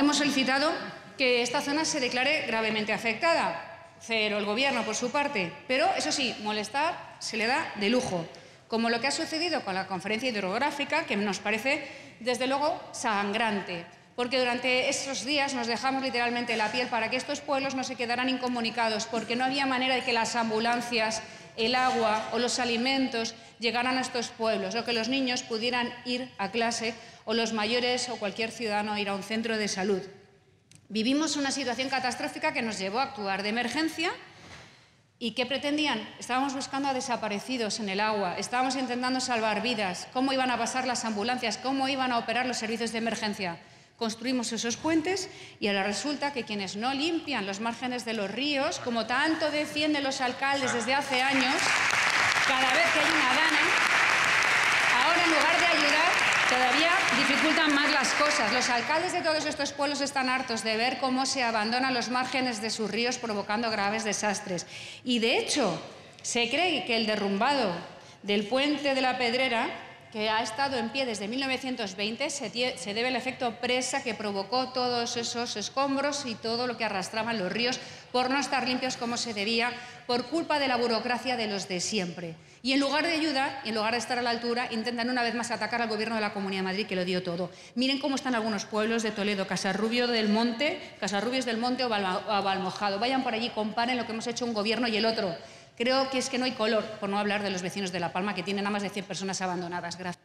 hemos solicitado que esta zona se declare gravemente afectada. Cero el Gobierno, por su parte, pero, eso sí, molestar se le da de lujo, como lo que ha sucedido con la conferencia hidrográfica, que nos parece, desde luego, sangrante, porque durante esos días nos dejamos literalmente la piel para que estos pueblos no se quedaran incomunicados, porque no había manera de que las ambulancias, el agua o los alimentos llegaran a estos pueblos, o que los niños pudieran ir a clase, o los mayores o cualquier ciudadano ir a un centro de salud. Vivimos una situación catastrófica que nos llevó a actuar de emergencia. ¿Y qué pretendían? Estábamos buscando a desaparecidos en el agua, estábamos intentando salvar vidas, cómo iban a pasar las ambulancias, cómo iban a operar los servicios de emergencia. Construimos esos puentes y ahora resulta que quienes no limpian los márgenes de los ríos, como tanto defienden los alcaldes desde hace años, cada vez que hay una dana, ahora en lugar de ayudar, todavía dificultan más las cosas. Los alcaldes de todos estos pueblos están hartos de ver cómo se abandonan los márgenes de sus ríos provocando graves desastres. Y, de hecho, se cree que el derrumbado del puente de la Pedrera, que ha estado en pie desde 1920, se debe al efecto presa que provocó todos esos escombros y todo lo que arrastraban los ríos por no estar limpios como se debía, por culpa de la burocracia de los de siempre. Y en lugar de ayudar, y en lugar de estar a la altura, intentan una vez más atacar al Gobierno de la Comunidad de Madrid, que lo dio todo. Miren cómo están algunos pueblos de Toledo, Casarrubios del Monte o Valmojado. Vayan por allí, comparen lo que hemos hecho un Gobierno y el otro. Creo que es que no hay color, por no hablar de los vecinos de La Palma, que tienen a más de 100 personas abandonadas. Gracias.